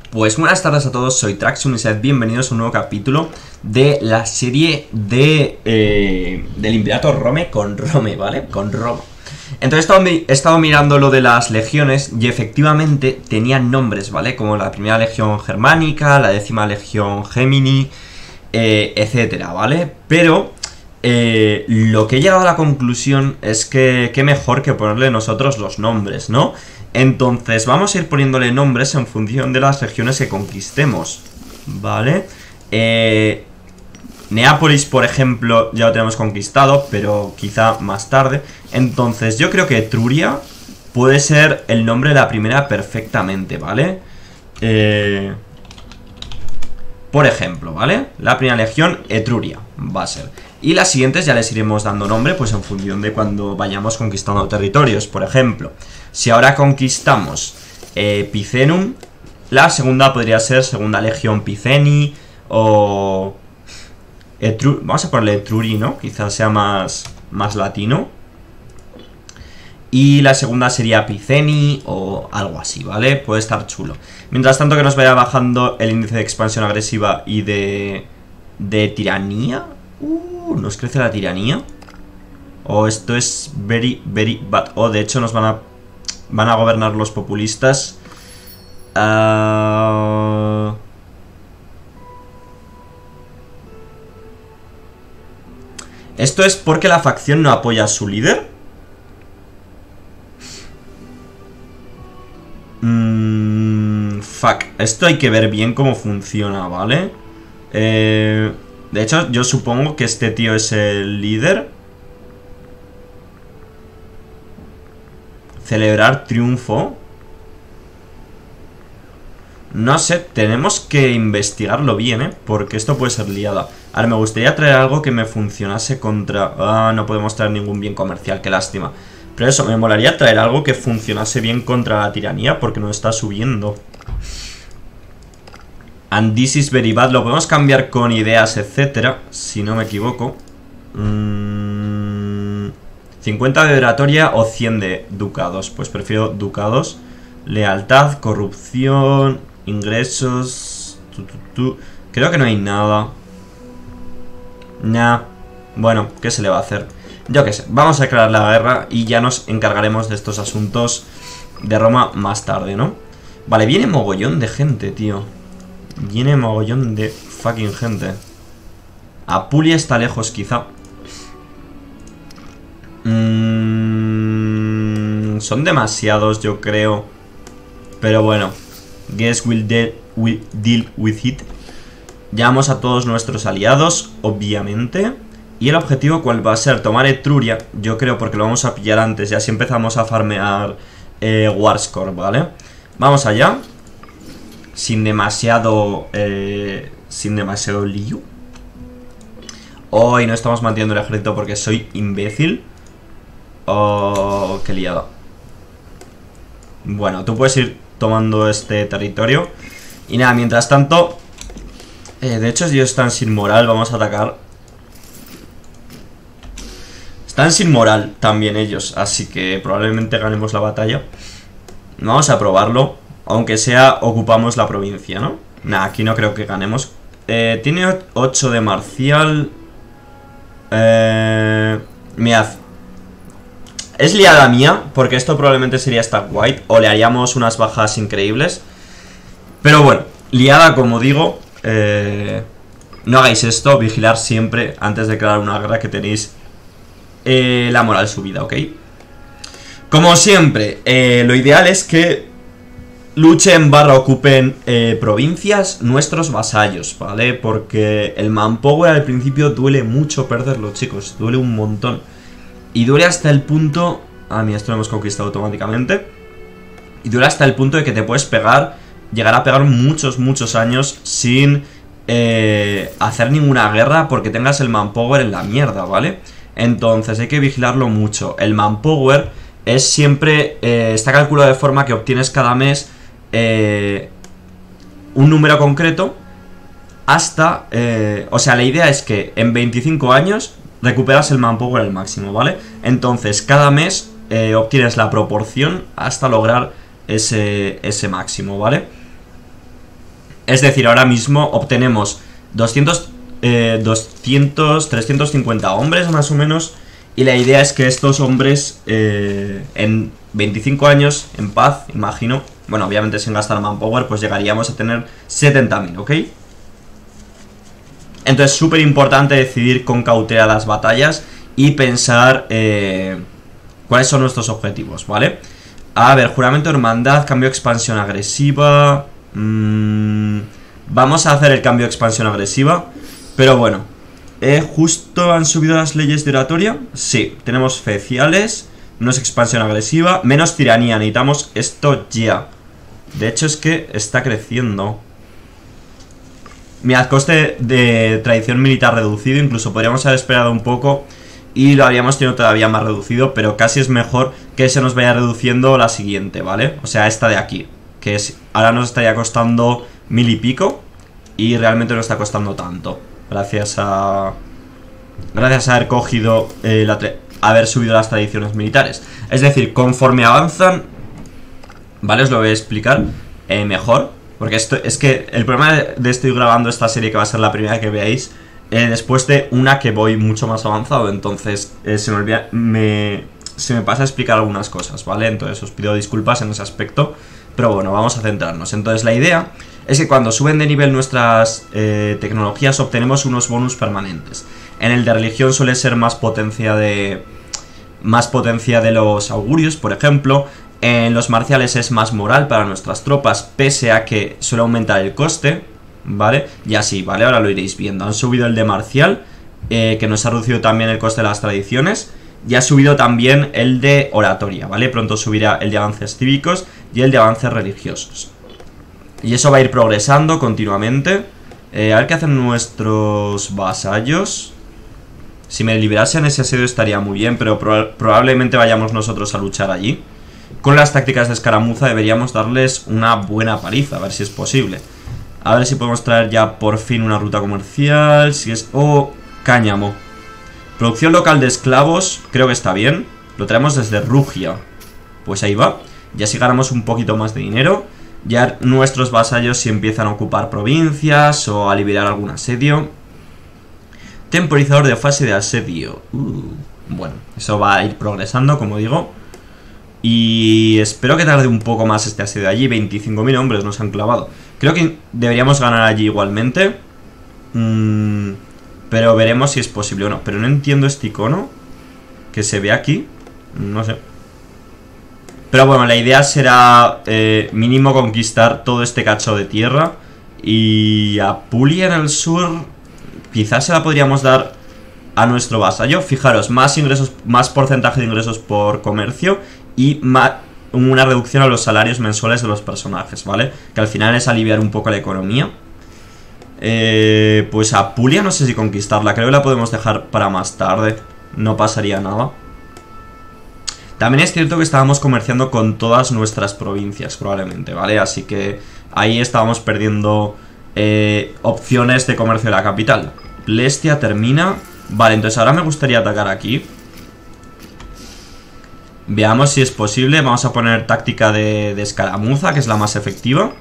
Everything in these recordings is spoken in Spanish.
Pues buenas tardes a todos, soy Traxxon y sed bienvenidos a un nuevo capítulo de la serie del Imperator Rome con Rome, ¿vale? Con Roma. Entonces he estado mirando lo de las legiones y efectivamente tenían nombres, ¿vale? Como la primera legión germánica, la 10ª legión Gemini, etcétera, ¿vale? Pero lo que he llegado a la conclusión es que qué mejor que ponerle nosotros los nombres, ¿no? Entonces vamos a ir poniéndole nombres en función de las regiones que conquistemos, ¿vale? Neápolis, por ejemplo, ya lo tenemos conquistado, pero quizá más tarde. Entonces yo creo que Etruria puede ser el nombre de la primera perfectamente, ¿vale? Por ejemplo, ¿vale? La primera legión, Etruria, va a ser. Y las siguientes ya les iremos dando nombre, pues en función de cuando vayamos conquistando territorios. Por ejemplo, si ahora conquistamos Picenum, la segunda podría ser segunda legión Piceni o... vamos a ponerle Etruri, ¿no? Quizás sea más latino. Y la segunda sería Piceni o algo así, ¿vale? Puede estar chulo. Mientras tanto que nos vaya bajando el índice de expansión agresiva y de tiranía. Nos crece la tiranía. O esto es very bad. O de hecho nos van a gobernar los populistas. Esto es porque la facción no apoya a su líder. Fuck. Esto hay que ver bien cómo funciona, ¿vale? De hecho, yo supongo que este tío es el líder. Celebrar triunfo. No sé, tenemos que investigarlo bien, ¿eh? Porque esto puede ser liada. A ver, me gustaría traer algo que me funcionase contra... no podemos traer ningún bien comercial, qué lástima. Pero eso, me molaría traer algo que funcionase bien contra la tiranía, porque nos está subiendo. And this is very bad. Lo podemos cambiar con ideas, etcétera, si no me equivoco. 50 de oratoria o 100 de ducados. Pues prefiero ducados. Lealtad, corrupción, ingresos. Creo que no hay nada. Nah. Bueno, ¿qué se le va a hacer? Yo qué sé. Vamos a declarar la guerra y ya nos encargaremos de estos asuntos de Roma más tarde, ¿no? Vale, viene mogollón de gente, tío. Viene mogollón de fucking gente. Apulia está lejos, quizá. Son demasiados, yo creo. Pero bueno. Guess we'll deal with it. Llamamos a todos nuestros aliados, obviamente. Y el objetivo, ¿cuál va a ser? Tomar Etruria, yo creo, porque lo vamos a pillar antes. Y así empezamos a farmear Warscore, ¿vale? Vamos allá. Sin demasiado lío. Hoy no estamos manteniendo el ejército porque soy imbécil. Oh, qué liada. Bueno, tú puedes ir tomando este territorio. Y nada, mientras tanto de hecho ellos están sin moral. Vamos a atacar. Están sin moral también ellos, así que probablemente ganemos la batalla. Vamos a probarlo. Aunque sea, ocupamos la provincia, ¿no? Nah, aquí no creo que ganemos. Tiene 8 de marcial. Mirad. Es liada mía, porque esto probablemente sería Stack White. O le haríamos unas bajas increíbles. Pero bueno, liada, como digo. No hagáis esto, vigilar siempre antes de declarar una guerra que tenéis la moral subida, ¿ok? Como siempre, lo ideal es que luchen / ocupen provincias nuestros vasallos, ¿vale? Porque el manpower al principio duele mucho perderlo, chicos. Duele un montón. Y duele hasta el punto... mira, esto lo hemos conquistado automáticamente. Y duele hasta el punto de que te puedes pegar... Llegar a pegar muchos años sin hacer ninguna guerra porque tengas el manpower en la mierda, ¿vale? Entonces hay que vigilarlo mucho. El manpower es siempre... está calculado de forma que obtienes cada mes... un número concreto hasta... o sea, la idea es que en 25 años recuperas el manpower al máximo, ¿vale? Entonces, cada mes obtienes la proporción hasta lograr ese máximo, ¿vale? Es decir, ahora mismo obtenemos 350 hombres más o menos. Y la idea es que estos hombres en 25 años, en paz, imagino, bueno, obviamente sin gastar manpower, pues llegaríamos a tener 70.000, ¿ok? Entonces, súper importante decidir con cautela las batallas y pensar cuáles son nuestros objetivos, ¿vale? A ver, juramento de hermandad, cambio de expansión agresiva. Vamos a hacer el cambio de expansión agresiva, pero bueno. ¿Justo han subido las leyes de oratoria? Sí, tenemos feciales, menos expansión agresiva, menos tiranía, necesitamos esto ya. De hecho es que está creciendo. Mirad, coste de tradición militar reducido, incluso podríamos haber esperado un poco y lo habríamos tenido todavía más reducido, pero casi es mejor que se nos vaya reduciendo la siguiente, ¿vale? O sea, esta de aquí, que es, ahora nos estaría costando 1000 y pico y realmente no está costando tanto. Gracias a haber cogido haber subido las tradiciones militares. Es decir, conforme avanzan, vale, os lo voy a explicar mejor. Porque esto es que el problema de estoy grabando esta serie, que va a ser la primera que veáis, después de una que voy mucho más avanzado. Entonces se me pasa a explicar algunas cosas, ¿vale? Entonces os pido disculpas en ese aspecto. Pero bueno, vamos a centrarnos. Entonces la idea es que cuando suben de nivel nuestras tecnologías obtenemos unos bonus permanentes. En el de religión suele ser más potencia de los augurios, por ejemplo. En los marciales es más moral para nuestras tropas, pese a que suele aumentar el coste, ¿vale? Y así, ¿vale? Ahora lo iréis viendo. Han subido el de marcial, que nos ha reducido también el coste de las tradiciones. Y ha subido también el de oratoria, ¿vale? Pronto subirá el de avances cívicos y el de avances religiosos. Y eso va a ir progresando continuamente. A ver qué hacen nuestros vasallos. Si me liberasen ese asedio estaría muy bien, pero probablemente vayamos nosotros a luchar allí. Con las tácticas de escaramuza deberíamos darles una buena paliza, a ver si es posible. A ver si podemos traer ya por fin una ruta comercial. Si es... ¡Oh! Cáñamo. Producción local de esclavos, creo que está bien. Lo traemos desde Rugia. Pues ahí va. Ya si ganamos un poquito más de dinero, ya nuestros vasallos si empiezan a ocupar provincias o a liberar algún asedio. Temporizador de fase de asedio. Bueno, eso va a ir progresando, como digo. Y espero que tarde un poco más este asedio allí. 25.000 hombres nos han clavado. Creo que deberíamos ganar allí igualmente. Pero veremos si es posible o no. Pero no entiendo este icono que se ve aquí. No sé. Pero bueno, la idea será mínimo conquistar todo este cacho de tierra. Y Apulia en el sur quizás se la podríamos dar a nuestro vasallo. Fijaros, más ingresos, más porcentaje de ingresos por comercio y una reducción a los salarios mensuales de los personajes, ¿vale? Que al final es aliviar un poco la economía. Pues Apulia no sé si conquistarla. Creo que la podemos dejar para más tarde. No pasaría nada. También es cierto que estábamos comerciando con todas nuestras provincias, probablemente, ¿vale? Así que ahí estábamos perdiendo opciones de comercio de la capital. Plestia termina. Vale, entonces ahora me gustaría atacar aquí. Veamos si es posible. Vamos a poner táctica de escaramuza, que es la más efectiva.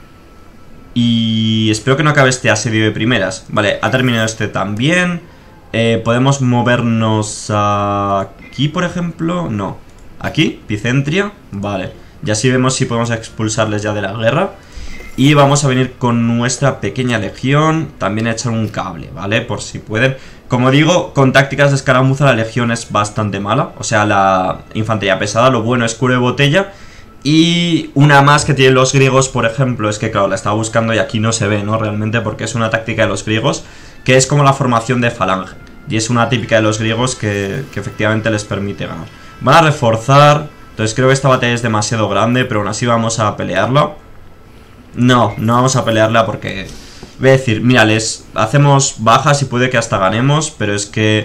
Y espero que no acabe este asedio de primeras. Vale, ha terminado este también. Podemos movernos aquí, por ejemplo. No, aquí, Picentria. Vale, y así vemos si podemos expulsarles ya de la guerra. Y vamos a venir con nuestra pequeña legión. También a echar un cable, ¿vale? Por si pueden. Como digo, con tácticas de escaramuza la legión es bastante mala. O sea, la infantería pesada. Lo bueno es cuero de botella. Y una más que tienen los griegos, por ejemplo, es que claro, la estaba buscando y aquí no se ve, ¿no? Realmente, porque es una táctica de los griegos, que es como la formación de falange. Y es una típica de los griegos que efectivamente les permite ganar. Van a reforzar. Entonces creo que esta batalla es demasiado grande, pero aún así vamos a pelearla. No vamos a pelearla porque... Voy a decir, mira, les hacemos bajas y puede que hasta ganemos, pero es que...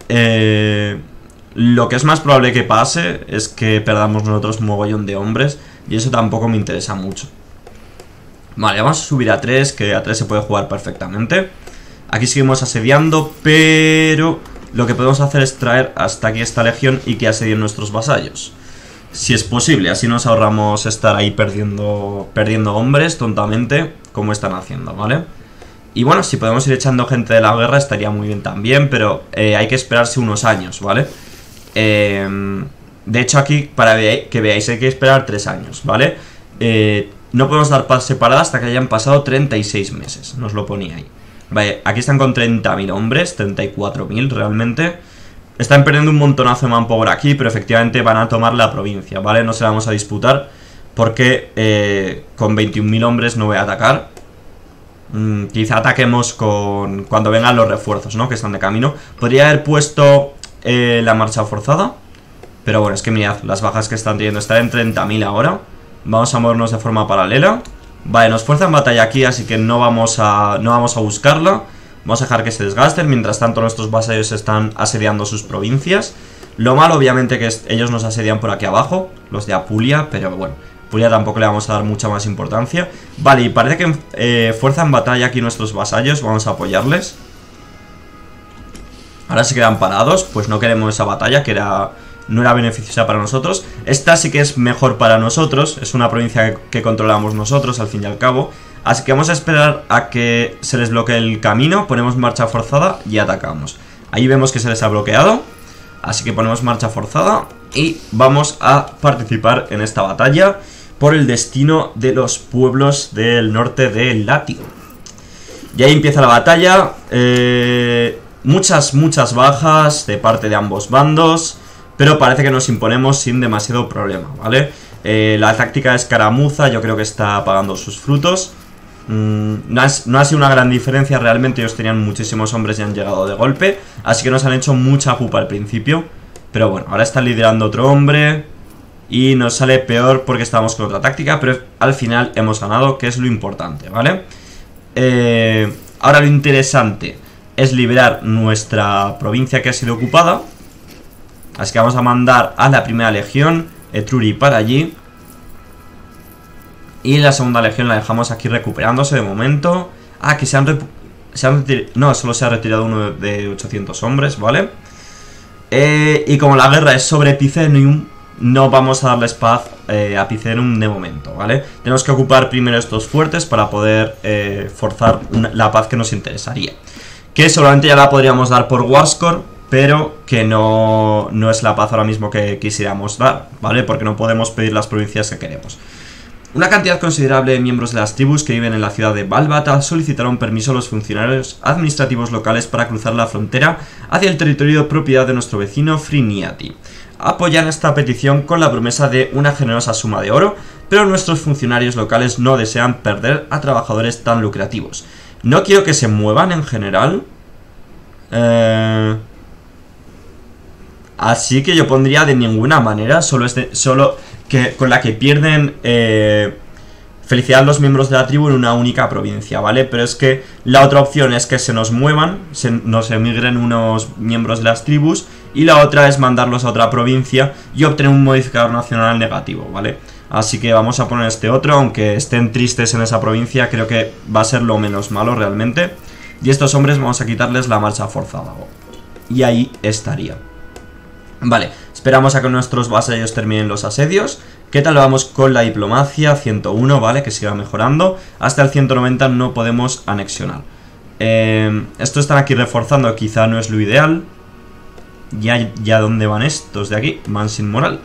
lo que es más probable que pase es que perdamos nosotros un mogollón de hombres. Y eso tampoco me interesa mucho. Vale, vamos a subir a 3, que a 3 se puede jugar perfectamente. Aquí seguimos asediando, pero lo que podemos hacer es traer hasta aquí esta legión y que asedien nuestros vasallos. Si es posible, así nos ahorramos estar ahí perdiendo hombres tontamente como están haciendo, ¿vale? Y bueno, si podemos ir echando gente de la guerra estaría muy bien también, pero hay que esperarse unos años, ¿vale? De hecho aquí, para que veáis, hay que esperar 3 años, ¿vale? No podemos dar paz separada hasta que hayan pasado 36 meses, nos lo ponía ahí. Vale, aquí están con 30.000 hombres, 34.000 realmente. Están perdiendo un montonazo de manpower aquí, pero efectivamente van a tomar la provincia, ¿vale? No se la vamos a disputar porque con 21.000 hombres no voy a atacar. Quizá ataquemos cuando vengan los refuerzos, ¿no? Que están de camino. Podría haber puesto la marcha forzada, pero bueno, es que mirad las bajas que están teniendo. Están en 30.000 ahora. Vamos a movernos de forma paralela. Vale, nos fuerzan batalla aquí, así que no vamos a buscarla. Vamos a dejar que se desgasten. Mientras tanto nuestros vasallos están asediando sus provincias. Lo malo obviamente que ellos nos asedian por aquí abajo, los de Apulia, pero bueno, Apulia tampoco le vamos a dar mucha más importancia. Vale, y parece que fuerzan batalla aquí nuestros vasallos. Vamos a apoyarles. Ahora se quedan parados, pues no queremos esa batalla que no era beneficiosa para nosotros. Esta sí que es mejor para nosotros. Es una provincia que controlamos nosotros al fin y al cabo. Así que vamos a esperar a que se les bloquee el camino. Ponemos marcha forzada y atacamos. Ahí vemos que se les ha bloqueado. Así que ponemos marcha forzada y vamos a participar en esta batalla por el destino de los pueblos del norte de Latio. Y ahí empieza la batalla. Muchas bajas de parte de ambos bandos, pero parece que nos imponemos sin demasiado problema, ¿vale? La táctica de escaramuza yo creo que está pagando sus frutos. No ha sido una gran diferencia realmente. Ellos tenían muchísimos hombres y han llegado de golpe, así que nos han hecho mucha pupa al principio. Pero bueno, ahora están liderando otro hombre y nos sale peor porque estábamos con otra táctica, pero al final hemos ganado, que es lo importante, ¿vale? Ahora lo interesante es liberar nuestra provincia que ha sido ocupada. Así que vamos a mandar a la primera legión Etruri para allí. Y la segunda legión la dejamos aquí recuperándose de momento. Ah, que se han retirado. No, solo se ha retirado uno de 800 hombres, ¿vale? Y como la guerra es sobre Picenium, no vamos a darles paz a Picenium de momento, ¿vale? Tenemos que ocupar primero estos fuertes para poder forzar la paz que nos interesaría. Que solamente ya la podríamos dar por Warscore, pero que no es la paz ahora mismo que quisiéramos dar, ¿vale? Porque no podemos pedir las provincias que queremos. Una cantidad considerable de miembros de las tribus que viven en la ciudad de Valbata solicitaron permiso a los funcionarios administrativos locales para cruzar la frontera hacia el territorio de propiedad de nuestro vecino Friniati. Apoyan esta petición con la promesa de una generosa suma de oro, pero nuestros funcionarios locales no desean perder a trabajadores tan lucrativos. No quiero que se muevan en general. Así que yo pondría de ninguna manera, solo que con la que pierden felicidad los miembros de la tribu en una única provincia, ¿vale? Pero es que la otra opción es que se nos muevan, nos emigren unos miembros de las tribus, y la otra es mandarlos a otra provincia y obtener un modificador nacional negativo, ¿vale? Así que vamos a poner este otro, aunque estén tristes en esa provincia, creo que va a ser lo menos malo realmente. Y estos hombres vamos a quitarles la marcha forzada. Y ahí estaría. Vale, esperamos a que nuestros vasallos terminen los asedios. ¿Qué tal vamos con la diplomacia? 101, ¿vale? Que siga mejorando. Hasta el 190 no podemos anexionar. Estos están aquí reforzando, quizá no es lo ideal. ¿Ya dónde van estos de aquí? Van sin moral.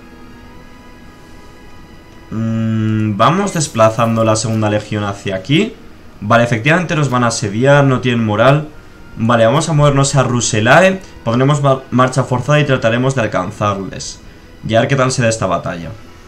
Vamos desplazando la segunda legión hacia aquí. Vale, efectivamente nos van a asediar, no tienen moral. Vale, vamos a movernos a Ruselae. Pondremos marcha forzada y trataremos de alcanzarles. Y a ver qué tal se da esta batalla.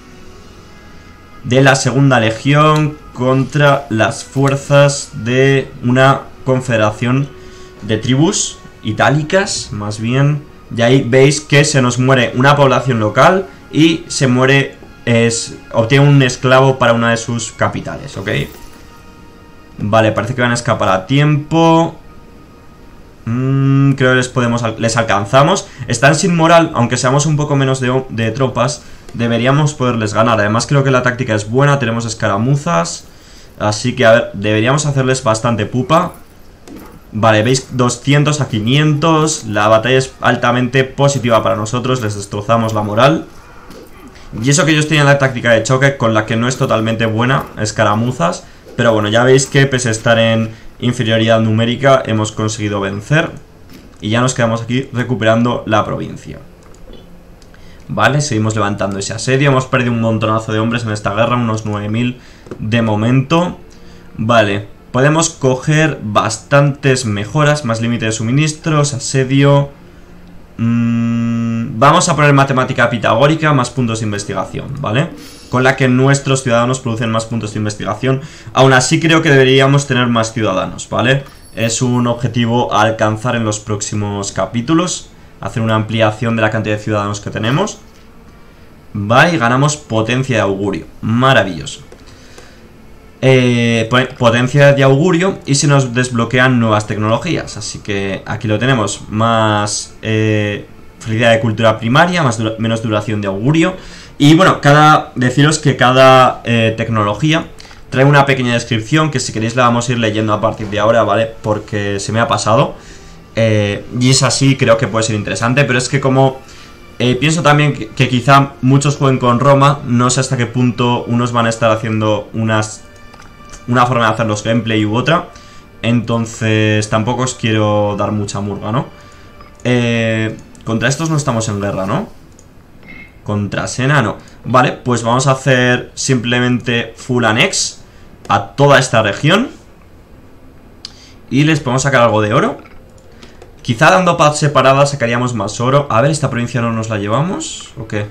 De la segunda legión contra las fuerzas de una confederación de tribus itálicas, más bien. Y ahí veis que se nos muere una población local y se muere, obtiene un esclavo para una de sus capitales, ¿ok? Vale, parece que van a escapar a tiempo. Creo que les alcanzamos. Están sin moral, aunque seamos un poco menos de tropas, deberíamos poderles ganar. Además creo que la táctica es buena, tenemos escaramuzas. Así que a ver, deberíamos hacerles bastante pupa. Vale, veis, 200 a 500. La batalla es altamente positiva para nosotros, les destrozamos la moral. Y eso que ellos tienen la táctica de choque, con la que no es totalmente buena, escaramuzas. Pero bueno, ya veis que pese a estar en inferioridad numérica hemos conseguido vencer. Y ya nos quedamos aquí recuperando la provincia. Vale, seguimos levantando ese asedio. Hemos perdido un montonazo de hombres en esta guerra, unos 9000 de momento. Vale, podemos coger bastantes mejoras, más límite de suministros, asedio. Vamos a poner matemática pitagórica, más puntos de investigación, ¿vale? Con la que nuestros ciudadanos producen más puntos de investigación. Aún así creo que deberíamos tener más ciudadanos, ¿vale? Es un objetivo a alcanzar en los próximos capítulos. Hacer una ampliación de la cantidad de ciudadanos que tenemos. Vale, y ganamos potencia de augurio. Maravilloso. Potencia de augurio y se nos desbloquean nuevas tecnologías. Así que aquí lo tenemos. Más felicidad de cultura primaria, menos duración de augurio. Y bueno, deciros que cada tecnología trae una pequeña descripción que si queréis la vamos a ir leyendo a partir de ahora, ¿vale? Porque se me ha pasado. Y es así, creo que puede ser interesante. Pero es que como pienso también que quizá muchos jueguen con Roma, no sé hasta qué punto unos van a estar haciendo una forma de hacer los gameplay u otra. Entonces tampoco os quiero dar mucha murga, ¿no? Contra estos no estamos en guerra, ¿no? Contra Sena no. Vale, pues vamos a hacer simplemente full annex a toda esta región. Y les podemos sacar algo de oro. Quizá dando paz separada sacaríamos más oro. A ver, esta provincia no nos la llevamos. ¿O qué?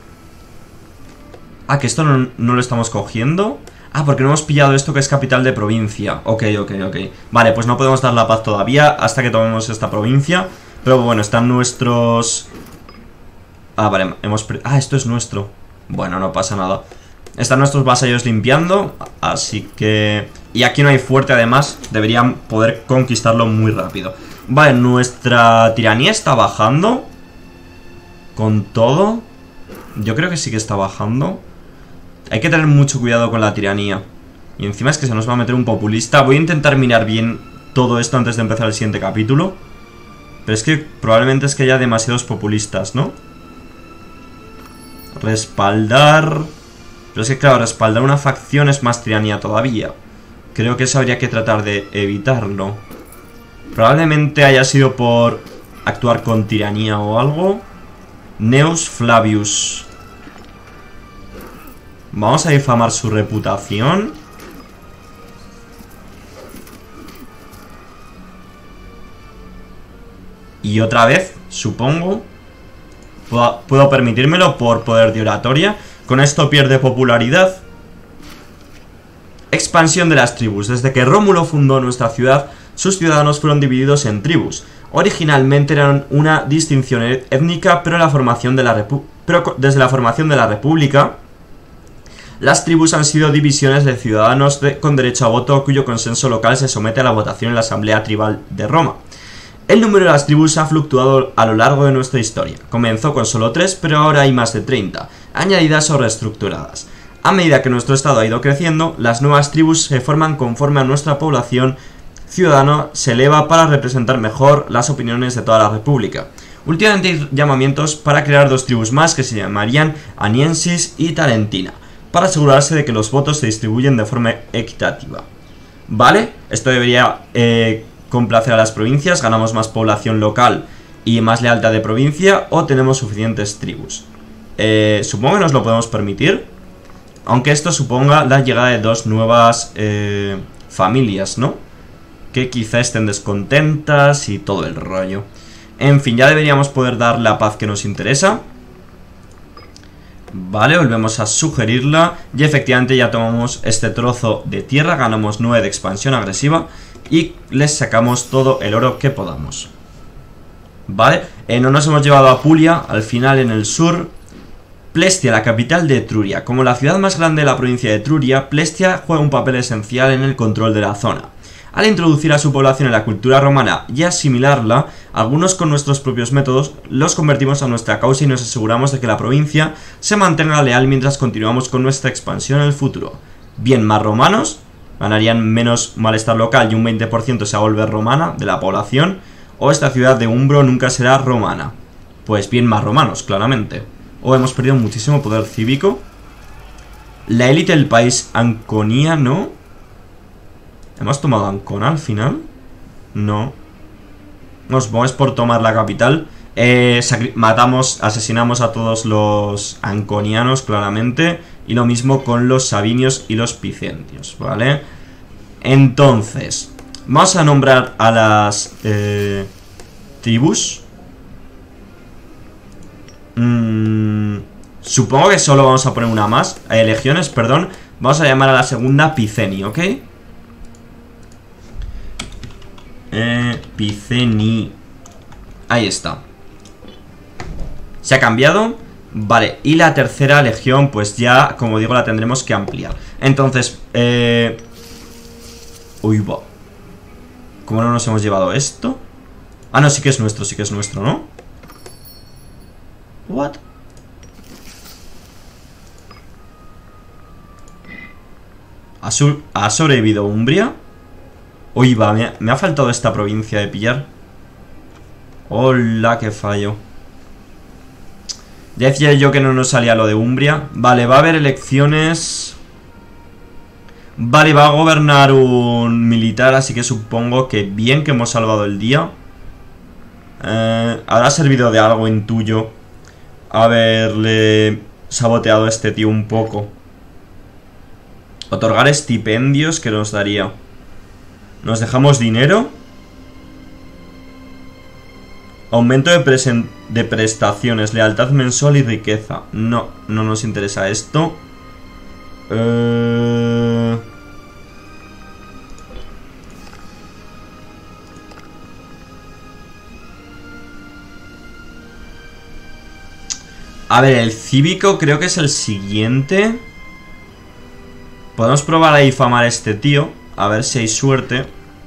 Ah, que esto no lo estamos cogiendo. Ah, porque no hemos pillado esto que es capital de provincia. Ok. Vale, pues no podemos dar la paz todavía hasta que tomemos esta provincia. Pero bueno, están nuestros... Ah, vale, esto es nuestro. Bueno, no pasa nada. Están nuestros vasallos limpiando. Así que... Y aquí no hay fuerte, además. Deberían poder conquistarlo muy rápido. Vale, nuestra tiranía está bajando. Con todo. Yo creo que sí que está bajando. Hay que tener mucho cuidado con la tiranía. Y encima es que se nos va a meter un populista. Voy a intentar mirar bien todo esto antes de empezar el siguiente capítulo. Pero es que probablemente es que haya demasiados populistas, ¿no? Respaldar... Pero es que claro, respaldar una facción es más tiranía todavía. Creo que eso habría que tratar de evitarlo. Probablemente haya sido por actuar con tiranía o algo. Neus Flavius. Vamos a difamar su reputación. Y otra vez, supongo, puedo permitírmelo por poder de oratoria. Con esto pierde popularidad. Expansión de las tribus. Desde que Rómulo fundó nuestra ciudad, sus ciudadanos fueron divididos en tribus. Originalmente eran una distinción étnica, pero desde la formación de la república, las tribus han sido divisiones de ciudadanos con derecho a voto cuyo consenso local se somete a la votación en la Asamblea Tribal de Roma. El número de las tribus ha fluctuado a lo largo de nuestra historia. Comenzó con solo 3, pero ahora hay más de 30, añadidas o reestructuradas. A medida que nuestro estado ha ido creciendo, las nuevas tribus se forman conforme a nuestra población ciudadana se eleva para representar mejor las opiniones de toda la república. Últimamente hay llamamientos para crear 2 tribus más que se llamarían Aniensis y Tarentina, para asegurarse de que los votos se distribuyen de forma equitativa. ¿Vale? Esto debería complacer a las provincias, ganamos más población local y más lealtad de provincia, o tenemos suficientes tribus. Supongo que nos lo podemos permitir, aunque esto suponga la llegada de 2 nuevas familias, ¿no? Que quizá estén descontentas y todo el rollo. En fin, ya deberíamos poder dar la paz que nos interesa. Vale, volvemos a sugerirla. Y efectivamente ya tomamos este trozo de tierra. Ganamos 9 de expansión agresiva. Y les sacamos todo el oro que podamos. Vale, no nos hemos llevado a Apulia. Al final en el sur. Plestia, la capital de Etruria. Como la ciudad más grande de la provincia de Etruria, Plestia juega un papel esencial en el control de la zona. Al introducir a su población en la cultura romana y asimilarla, algunos con nuestros propios métodos los convertimos a nuestra causa y nos aseguramos de que la provincia se mantenga leal mientras continuamos con nuestra expansión en el futuro. Bien, más romanos, ganarían menos malestar local y un 20% se va a volver romana de la población, o esta ciudad de Umbro nunca será romana. Pues bien, más romanos, claramente. O hemos perdido muchísimo poder cívico. La élite del país Anconia, ¿no? ¿Hemos tomado Ancona al final? No. Es por tomar la capital. Asesinamos a todos los anconianos, claramente. Y lo mismo con los sabinios y los picentios, ¿vale? Entonces, vamos a nombrar a las tribus. Supongo que solo vamos a poner una más. Legiones, perdón. Vamos a llamar a la segunda Piceni, ¿ok? Piceni. Ahí está. Se ha cambiado. Vale, y la tercera legión, pues ya, como digo, la tendremos que ampliar. Entonces, uy, va. ¿Cómo no nos hemos llevado esto? Ah, no, sí que es nuestro, ¿no? What? ¿Ha sobrevivido Umbria? Uy, va, me ha faltado esta provincia de pillar. Hola, qué fallo. Ya decía yo que no nos salía lo de Umbria. Vale, va a haber elecciones. Vale, va a gobernar un militar, así que supongo que bien que hemos salvado el día. Habrá servido de algo, intuyo, haberle saboteado a este tío un poco. Otorgar estipendios, que nos daría. Nos dejamos dinero. Aumento de prestaciones, lealtad mensual y riqueza. No, no nos interesa esto. A ver, el cívico creo que es el siguiente. Podemos probar a difamar a este tío. A ver si hay suerte.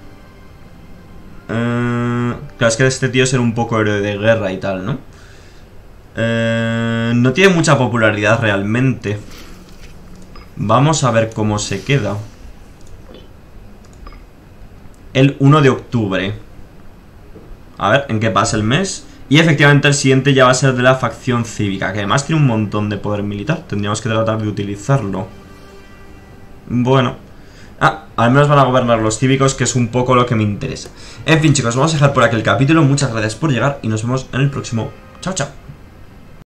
Claro, es que este tío será un poco héroe de guerra y tal, ¿no? No tiene mucha popularidad realmente. Vamos a ver cómo se queda. El 1 de octubre. A ver, ¿en qué pasa el mes? Y efectivamente el siguiente ya va a ser de la facción cívica, que además tiene un montón de poder militar. Tendríamos que tratar de utilizarlo. Bueno. Al menos van a gobernar los cívicos, que es un poco lo que me interesa. En fin, chicos, vamos a dejar por aquí el capítulo. Muchas gracias por llegar y nos vemos en el próximo. Chao, chao.